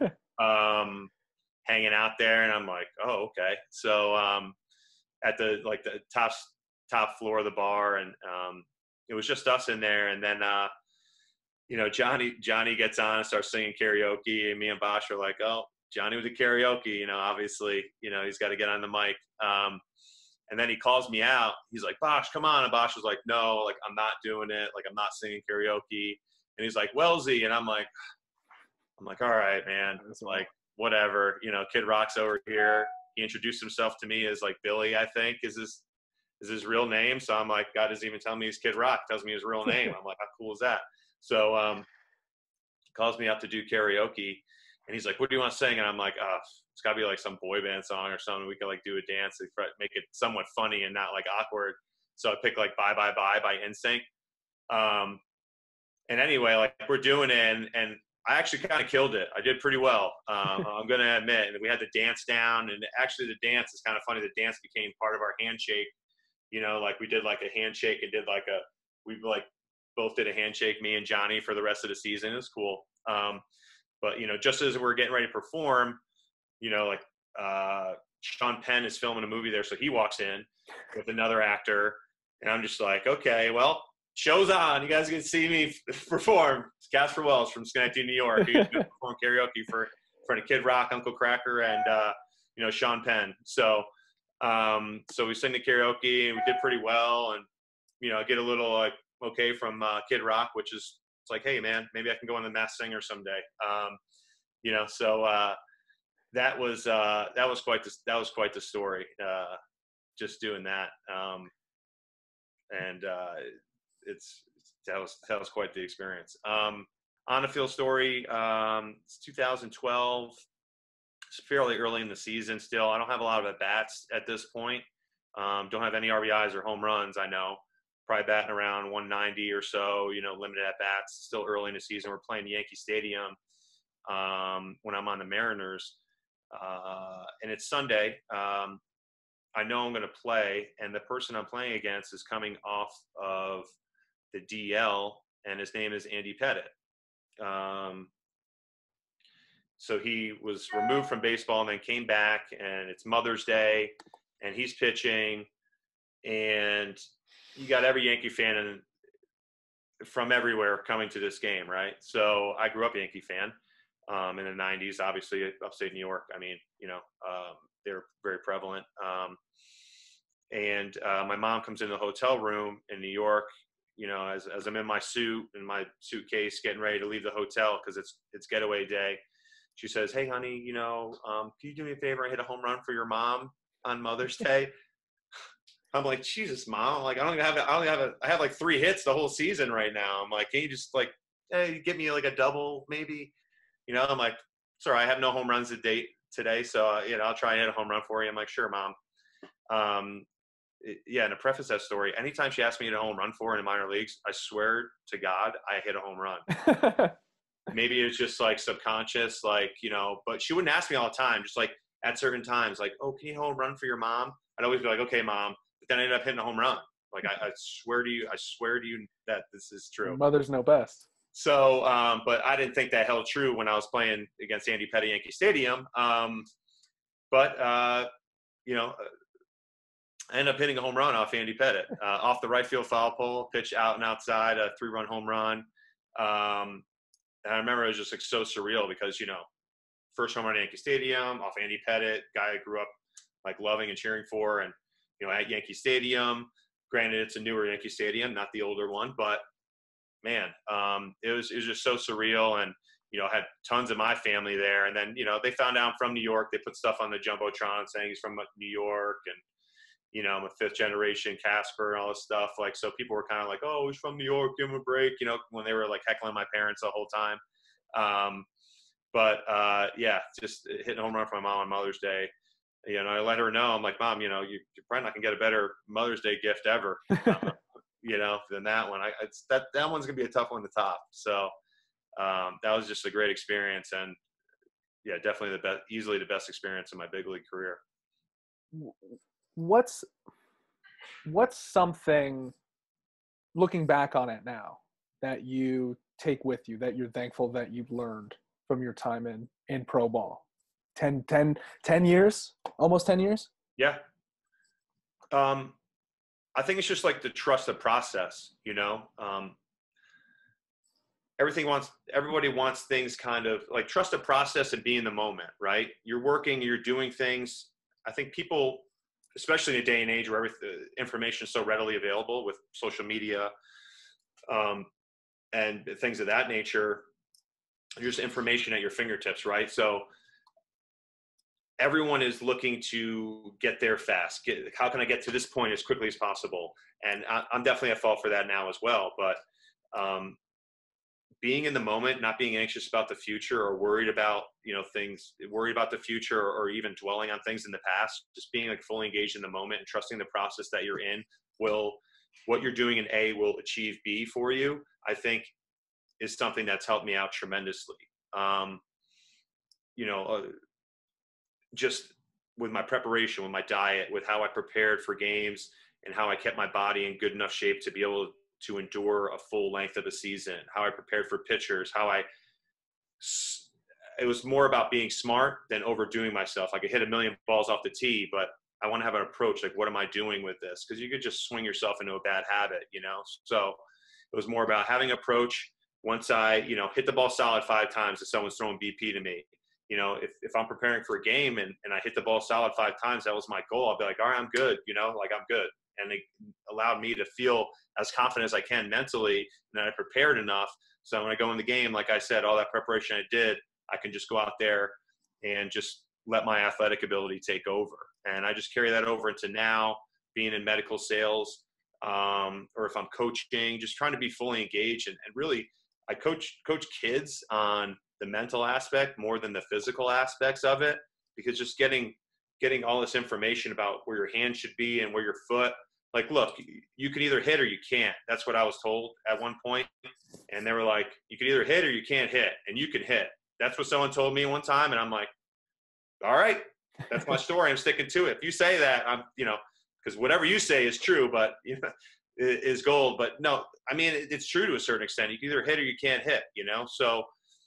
um, hanging out there. And I'm like, oh, okay. So um, at the like the top top floor of the bar, and um, it was just us in there. And then uh, you know, Johnny Johnny gets on and starts singing karaoke, and me and Bosch are like, oh, Johnny with the karaoke. You know, obviously, you know, he's got to get on the mic. Um, And then he calls me out. He's like, Bosch, come on. And Bosch was like, no, like, I'm not doing it. Like, I'm not singing karaoke. And he's like, Wellesley. And I'm like, I'm like, all right, man. It's like, whatever. You know, Kid Rock's over here. He introduced himself to me as like Billy, I think, is his is his real name. So I'm like, God doesn't even tell me he's Kid Rock. Tells me his real name. I'm like, how cool is that? So um, he calls me up to do karaoke. And he's like, what do you want to sing? And I'm like, oh, it's got to be like some boy band song or something. We could like do a dance to make it somewhat funny and not like awkward. So I picked like Bye Bye Bye by N Sync. Um, and anyway, like we're doing it, and, and I actually kind of killed it. I did pretty well. Um, I'm going to admit. And we had the dance down, and actually the dance is kind of funny. The dance became part of our handshake. You know, like we did like a handshake and did like a, we like both did a handshake, me and Johnny, for the rest of the season. It was cool. Um, But, you know, just as we're getting ready to perform, you know, like uh, Sean Penn is filming a movie there. So he walks in with another actor. And I'm just like, okay, well, show's on. You guys can see me perform. It's Casper Wells from Schenectady, New York. He's going to perform karaoke for, for Kid Rock, Uncle Cracker, and, uh, you know, Sean Penn. So, um, so we sing the karaoke, and we did pretty well. And, you know, get a little like, okay from uh, Kid Rock, which is, it's like, hey man, maybe I can go on the Masked Singer someday. Um, you know, so uh, that was uh, that was quite the that was quite the story. Uh, just doing that, um, and uh, it's that was that was quite the experience. Um, on the field story, um, it's two thousand twelve. It's fairly early in the season still. I don't have a lot of at bats at this point. Um, don't have any R B Is or home runs. I know. Probably batting around one ninety or so, you know, limited at bats. Still early in the season. We're playing Yankee Stadium um, when I'm on the Mariners, uh, and it's Sunday. Um, I know I'm going to play, and the person I'm playing against is coming off of the D L, and his name is Andy Pettit. Um, so he was removed from baseball and then came back, and it's Mother's Day, and he's pitching, and you got every Yankee fan in, from everywhere coming to this game, right? So I grew up a Yankee fan um, in the nineties, obviously upstate New York. I mean, you know, um, they're very prevalent. Um, and uh, my mom comes in the hotel room in New York, you know, as, as I'm in my suit and my suitcase, getting ready to leave the hotel because it's it's getaway day. She says, hey, honey, you know, um, can you do me a favor and hit a home run for your mom on Mother's Day? I'm like, Jesus, mom. Like, I don't even have, a, I don't have a, I have like three hits the whole season right now. I'm like, can you just like, hey, give me like a double maybe? You know, I'm like, sorry, I have no home runs to date today. So, uh, you know, I'll try and hit a home run for you. I'm like, sure, mom. Um, it, yeah. And to preface that story, anytime she asked me to hit a home run for her in the minor leagues, I swear to God, I hit a home run. Maybe it's just like subconscious, like, you know, but she wouldn't ask me all the time, just like at certain times, like, oh, can you hit a home run for your mom? I'd always be like, okay, mom. But then I ended up hitting a home run. Like, I, I swear to you, I swear to you that this is true. Mothers know best. So, um, but I didn't think that held true when I was playing against Andy Pettit Yankee Stadium. Um, but, uh, you know, I ended up hitting a home run off Andy Pettit, uh, off the right field foul pole, pitch out and outside, a three-run home run. Um, and I remember it was just like so surreal because, you know, first home run at Yankee Stadium, off Andy Pettit, guy I grew up like loving and cheering for, and you know, at Yankee Stadium. Granted, it's a newer Yankee Stadium, not the older one, but man, um, it was it was just so surreal. And you know, had tons of my family there. And then you know, they found out I'm from New York. They put stuff on the jumbotron saying he's from New York, and you know, I'm a fifth generation Casper and all this stuff. Like, so people were kind of like, "Oh, he's from New York, give him a break," you know, when they were like heckling my parents the whole time. Um, but uh, yeah, just hitting a home run for my mom on Mother's Day. You know, I let her know. I'm like, Mom, you know, you, you're probably not gonna get a better Mother's Day gift ever, uh, you know, than that one. I it's that that one's gonna be a tough one to top. So um, that was just a great experience, and yeah, definitely the best, easily the best experience in my big league career. what's what's something, looking back on it now, that you take with you, that you're thankful that you've learned from your time in in pro ball? ten, ten, ten years, almost ten years. Yeah. Um, I think it's just like to trust the process, you know. Um, everything wants everybody wants things kind of like trust the process and be in the moment, right? You're working, you're doing things. I think people, especially in a day and age where everything, information is so readily available with social media um, and things of that nature, just information at your fingertips, right? So everyone is looking to get there fast. Get, how can I get to this point as quickly as possible? And I, I'm definitely at fault for that now as well. But um, being in the moment, not being anxious about the future or worried about, you know, things, worried about the future or, or even dwelling on things in the past, just being like fully engaged in the moment and trusting the process that you're in will, what you're doing in A will achieve B for you, I think is something that's helped me out tremendously. Um, you know, uh, just with my preparation, with my diet, with how I prepared for games and how I kept my body in good enough shape to be able to endure a full length of a season, how I prepared for pitchers, how I, it was more about being smart than overdoing myself. I could hit a million balls off the tee, but I want to have an approach like, what am I doing with this? Because you could just swing yourself into a bad habit, you know? So it was more about having approach. Once I, you know, hit the ball solid five times if someone's throwing B P to me, you know, if, if I'm preparing for a game and, and I hit the ball solid five times, that was my goal. I'll be like, all right, I'm good, you know, like I'm good. And it allowed me to feel as confident as I can mentally, and that I prepared enough. So when I go in the game, like I said, all that preparation I did, I can just go out there and just let my athletic ability take over. And I just carry that over into now being in medical sales, um, or if I'm coaching, just trying to be fully engaged. And, and really, I coach coach kids on the mental aspect more than the physical aspects of it, because just getting getting all this information about where your hand should be and where your foot, like, look, you can either hit or you can't. That's what I was told at one point. And they were like, you can either hit or you can't hit, and you can hit. That's what someone told me one time. And I'm like, all right, that's my story. I'm sticking to it. If you say that, I'm, you know, because whatever you say is true, but you know, is gold. But no, I mean, it's true to a certain extent. You can either hit or you can't hit, you know? So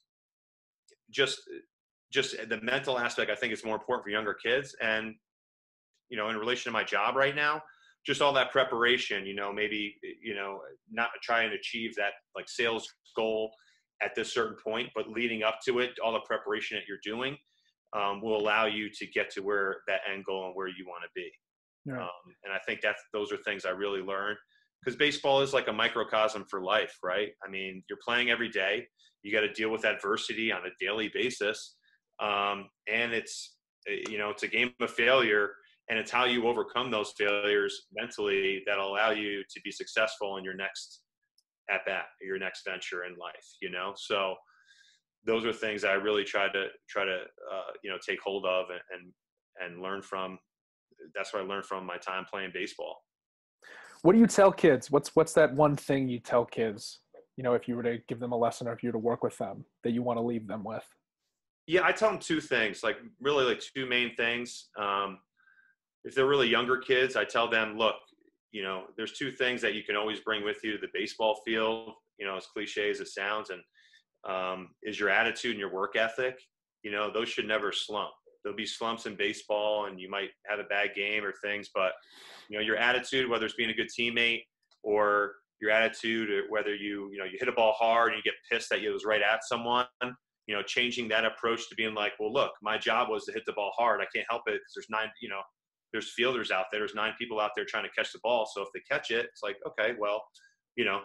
just, just the mental aspect, I think is more important for younger kids. And, you know, in relation to my job right now, just all that preparation, you know, maybe, you know, not try and achieve that like sales goal at this certain point, but leading up to it, all the preparation that you're doing um, will allow you to get to where that end goal and where you want to be. Right. Um, and I think that's, those are things I really learned, because baseball is like a microcosm for life, right? I mean, you're playing every day. You got to deal with adversity on a daily basis. Um, and it's, you know, it's a game of failure, and it's how you overcome those failures mentally that'll allow you to be successful in your next at bat, your next venture in life, you know? So those are things I really try to try to, uh, you know, take hold of and, and, and learn from. That's what I learned from my time playing baseball. What do you tell kids? What's, what's that one thing you tell kids, you know, if you were to give them a lesson or if you were to work with them, that you want to leave them with? Yeah, I tell them two things, like really like two main things. Um, if they're really younger kids, I tell them, look, you know, there's two things that you can always bring with you to the baseball field, you know, as cliche as it sounds, and um, is your attitude and your work ethic. You know, those should never slump. There'll be slumps in baseball and you might have a bad game or things, but, you know, your attitude, whether it's being a good teammate or your attitude, or whether you, you know, you hit a ball hard and you get pissed that it was right at someone, you know, changing that approach to being like, well, look, my job was to hit the ball hard. I can't help it because there's nine, you know, there's fielders out there. There's nine people out there trying to catch the ball. So if they catch it, it's like, okay, well, you know,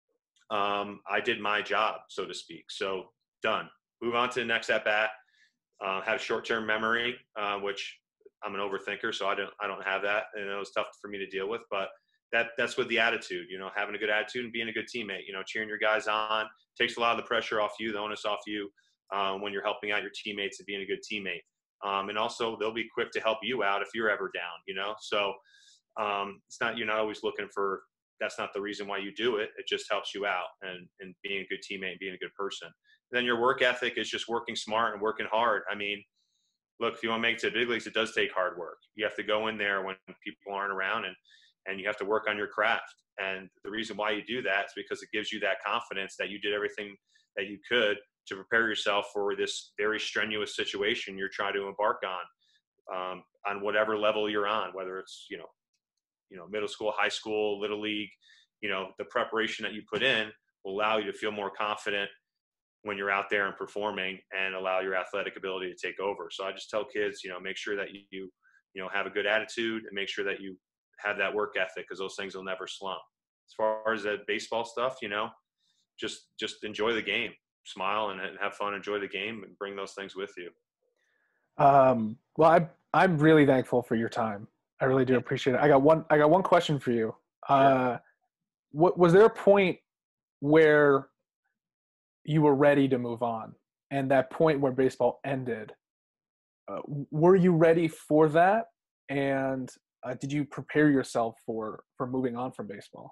um, I did my job, so to speak. So done. Move on to the next at bat. Uh, have short-term memory, uh, which I'm an overthinker, so I don't I don't have that, and it was tough for me to deal with. But that that's with the attitude, you know, having a good attitude and being a good teammate. You know, cheering your guys on takes a lot of the pressure off you, the onus off you, um, when you're helping out your teammates and being a good teammate. Um, and also, they'll be quick to help you out if you're ever down. You know, so um, it's not you're not always looking for. That's not the reason why you do it. It just helps you out and and being a good teammate and being a good person. And then your work ethic is just working smart and working hard. I mean, look, if you want to make it to the big leagues, it does take hard work. You have to go in there when people aren't around, and and you have to work on your craft. And the reason why you do that is because it gives you that confidence that you did everything that you could to prepare yourself for this very strenuous situation you're trying to embark on, um, on whatever level you're on, whether it's, you know, you know, middle school, high school, little league. You know, the preparation that you put in will allow you to feel more confident when you're out there and performing, and allow your athletic ability to take over. So I just tell kids, you know, make sure that you, you know, have a good attitude, and make sure that you have that work ethic, because those things will never slump. As far as that baseball stuff, you know, just, just enjoy the game, smile and, and have fun, enjoy the game, and bring those things with you. Um, well, I, I'm really thankful for your time. I really do appreciate it. I got one, I got one question for you. Sure. Uh, what, was there a point where you were ready to move on, and that point where baseball ended, uh, were you ready for that? And uh, did you prepare yourself for, for moving on from baseball?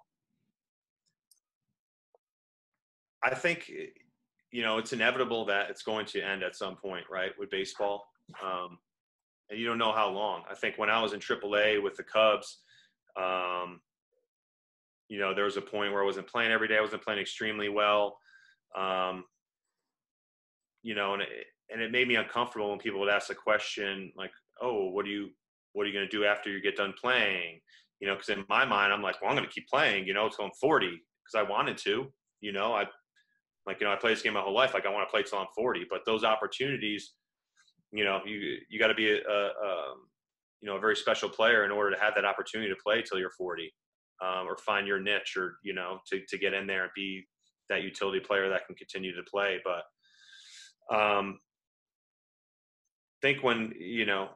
I think, you know, it's inevitable that it's going to end at some point, right, with baseball. Um, and you don't know how long. I think when I was in triple A with the Cubs, um, you know, there was a point where I wasn't playing every day. I wasn't playing extremely well. Um, you know, and it, and it made me uncomfortable when people would ask the question like, "Oh, what do you, what are you going to do after you get done playing?" You know, because in my mind, I'm like, "Well, I'm going to keep playing." You know, it's going forty because I wanted to. You know, I like, you know, I played this game my whole life. Like, I want to play till I'm forty. But those opportunities, you know, you you got to be a, a, a you know a very special player in order to have that opportunity to play till you're forty, um, or find your niche, or you know, to to get in there and be that utility player that can continue to play. But um, think when, you know,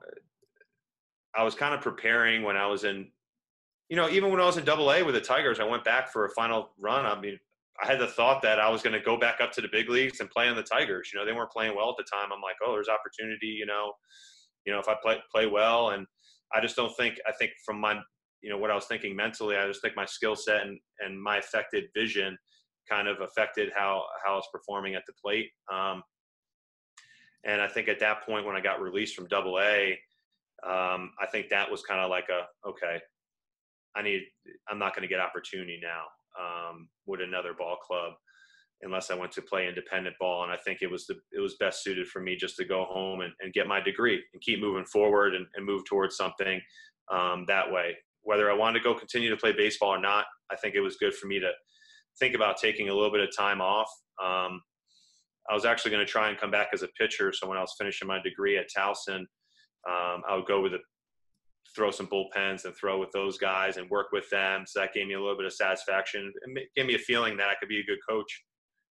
I was kind of preparing when I was in, you know, even when I was in double A with the Tigers, I went back for a final run. I mean, I had the thought that I was going to go back up to the big leagues and play on the Tigers. You know, they weren't playing well at the time. I'm like, oh, there's opportunity, you know, you know, if I play, play well. And I just don't think, I think from my, you know, what I was thinking mentally, I just think my skill set and, and my affected vision kind of affected how, how I was performing at the plate. Um, and I think at that point, when I got released from double A, um, I think that was kind of like a, okay, I need, I'm not going to get opportunity now um, with another ball club unless I went to play independent ball. And I think it was the, it was best suited for me just to go home and, and get my degree and keep moving forward and, and move towards something um, that way. Whether I wanted to go continue to play baseball or not, I think it was good for me to think about taking a little bit of time off. Um, I was actually going to try and come back as a pitcher. So when I was finishing my degree at Towson, um, I would go with a, throw some bullpens and throw with those guys and work with them. So that gave me a little bit of satisfaction. It gave me a feeling that I could be a good coach.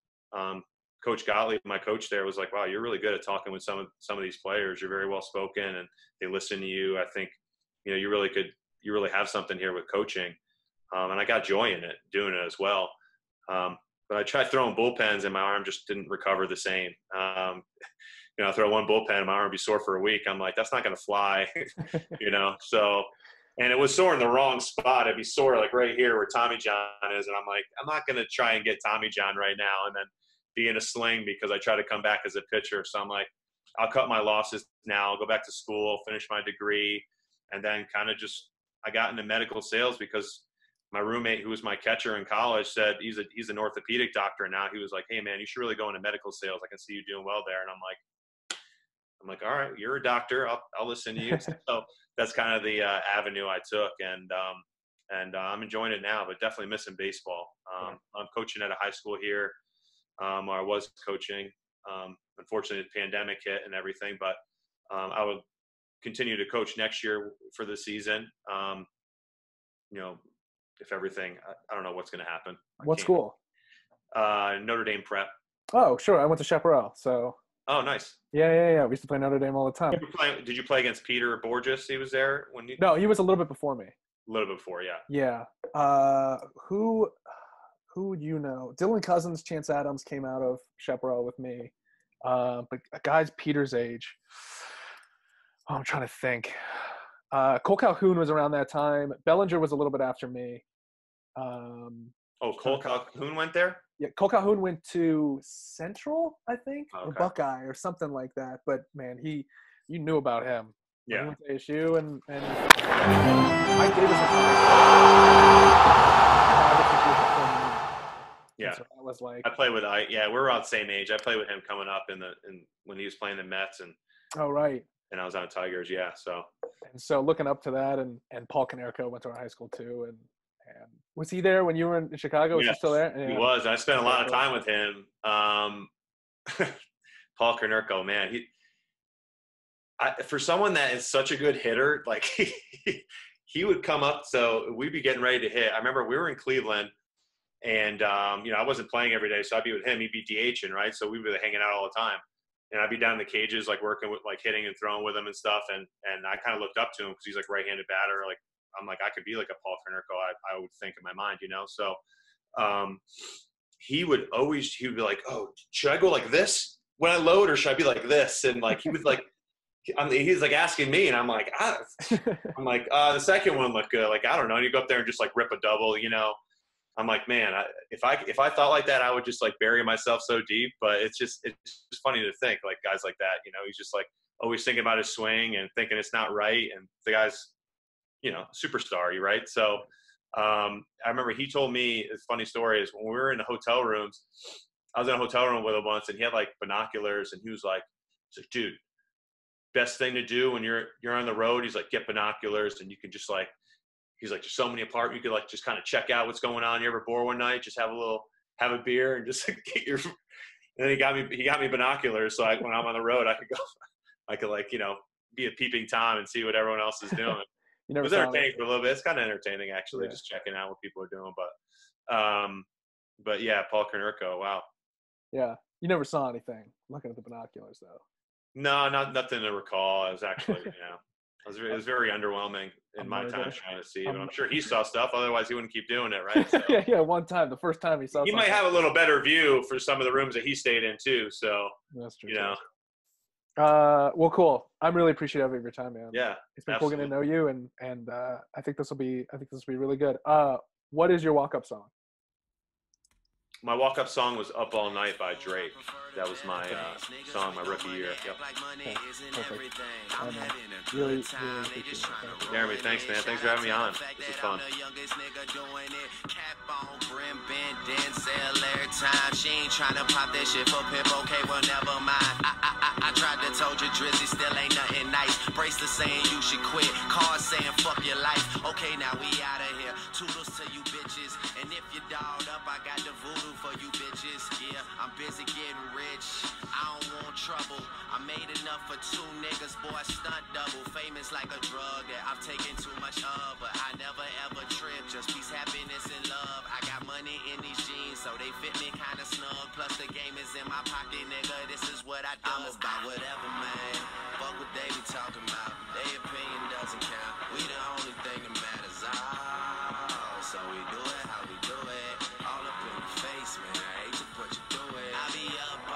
Um, Coach Gottlieb, my coach there, was like, wow, you're really good at talking with some of some of these players. You're very well spoken and they listen to you. I think, you know, you really could, you really have something here with coaching. Um, and I got joy in it, doing it as well. Um, but I tried throwing bullpens and my arm just didn't recover the same. Um, you know, I throw one bullpen and my arm would be sore for a week. I'm like, that's not going to fly, you know? So, and it was sore in the wrong spot. It'd be sore like right here where Tommy John is. And I'm like, I'm not going to try and get Tommy John right now and then be in a sling because I try to come back as a pitcher. So I'm like, I'll cut my losses now. I'll go back to school, finish my degree. And then kind of just, I got into medical sales because my roommate, who was my catcher in college, said he's a he's an orthopedic doctor now. He was like, "Hey man, you should really go into medical sales. I can see you doing well there." And I'm like, I'm like, "All right, you're a doctor. I'll I'll listen to you." So that's kind of the uh, avenue I took, and um, and uh, I'm enjoying it now, but definitely missing baseball. Um, I'm coaching at a high school here, um, or I was coaching. Um, unfortunately, the pandemic hit and everything, but um, I will continue to coach next year for the season. Um, you know. If everything, I, I don't know what's going to happen. What school? Uh, Notre Dame Prep. Oh, sure. I went to Chaparral. So. Oh, nice. Yeah, yeah, yeah. We used to play Notre Dame all the time. Did you play, did you play against Peter Borges? He was there when you. No, he was a little bit before me. A little bit before, yeah. Yeah. Uh, who, who would you know? Dylan Cousins, Chance Adams came out of Chaparral with me. Uh, but a guy's Peter's age. Oh, I'm trying to think. Uh, Cole Calhoun was around that time. Bellinger was a little bit after me. Um, oh, Cole Calhoun went there? Yeah, Cole Calhoun went to Central, I think, okay. or Buckeye or something like that. But, man, he you knew about him. When Yeah. he went to A S U and and Mike Davis was Yeah. so that was like, I played with I. Yeah, we were around the same age. I played with him coming up in the in when he was playing the Mets and oh right. and I was on Tigers. Yeah. So And so looking up to that, and and Paul Konerko went to our high school too, and and was he there when you were in Chicago? Was he yes, still there? he Yeah. was. I spent a Okay, lot of cool. time with him. Um, Paul Konerko, man, he. I, for someone that is such a good hitter, like he, he would come up. So we'd be getting ready to hit. I remember we were in Cleveland, and um, you know I wasn't playing every day, so I'd be with him. He'd be DHing, right? So we'd be hanging out all the time, and I'd be down in the cages, like working with, like hitting and throwing with him and stuff. And and I kind of looked up to him because he's like right-handed batter. Like I'm like I could be like a Paul Konerko. I I would think in my mind, you know. So um, he would always he would be like, oh, should I go like this when I load, or should I be like this? And like he was like. I'm, he's like asking me, and I'm like, ah. I'm like, uh, the second one looked good. Like, I don't know. And you go up there and just like rip a double, you know. I'm like, man, I, if I if I thought like that, I would just like bury myself so deep. But it's just it's just funny to think like guys like that, you know, he's just like always thinking about his swing and thinking it's not right. And the guy's, you know, superstar, right? So um, I remember he told me a funny story is when we were in the hotel rooms. I was in a hotel room with him once, and he had like binoculars, and he was like, he's like, dude. Best thing to do when you're you're on the road, he's like, get binoculars, and you can just like, he's like, there's so many apart, you could like just kind of check out what's going on. You ever bored one night, just have a little, have a beer, and just get your. And then he got me, he got me binoculars, so I, when I'm on the road, I could go, I could like, you know, be a peeping tom and see what everyone else is doing. You It never was saw entertaining it. for a little bit. It's kind of entertaining actually, Yeah. just checking out what people are doing. But, um, but yeah, Paul Konerko, wow. Yeah, you never saw anything looking at the binoculars though. No, not nothing to recall. I was actually, you know, it was, it was very underwhelming in A my time murder. trying to see. A But I'm mur- sure he saw stuff. Otherwise, he wouldn't keep doing it, right? So yeah, yeah. One time, the first time he saw. he might something. have a little better view for some of the rooms that he stayed in too. So That's true. you know, Uh, well, cool. I'm really appreciative of your time, man. yeah, It's been absolutely. cool getting to know you, and and uh, I think this will be I think this will be really good. Uh, what is your walk up song? My walk-up song was "Up All Night" by Drake. That was my uh, song my rookie year. Yep. Okay, perfect. Um, really, really appreciate it. Jeremy, thanks, man. Thanks for having me on. This was fun. She ain't tryna pop that shit for pimp, okay, well, never mind. I, I, I, I tried to told you, Drizzy still ain't nothing nice. Bracelet saying you should quit, cards saying fuck your life. Okay, now we out of here. Toodles to you bitches. And if you dolled up, I got the voodoo for you bitches. Yeah, I'm busy getting rich. I don't want trouble. I made enough for two niggas, boy, stunt double. Famous like a drug that I've taken too much of, but I never ever trip. Just peace, happiness, and love. I got money in these jeans, so they fit me kinda snug. Plus the game is in my pocket, nigga. This is what I do. I'm about whatever, man. Fuck what they be talking about. Their opinion doesn't count. We the only thing that matters. Oh, so we do it how we do it. All up in your face, man. I hate to put you through it. I be up